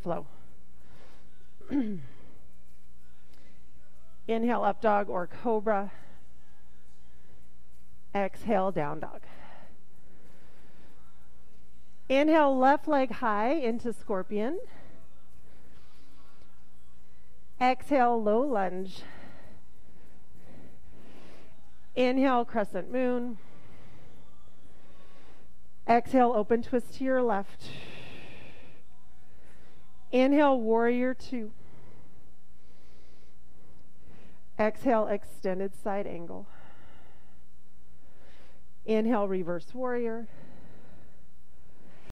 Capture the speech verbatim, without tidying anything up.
flow. Inhale, up dog or cobra. Exhale, down dog. Inhale, left leg high into scorpion. Exhale, low lunge. Inhale, crescent moon. Exhale, open twist to your left. Inhale, warrior two. Exhale, extended side angle. Inhale, reverse warrior.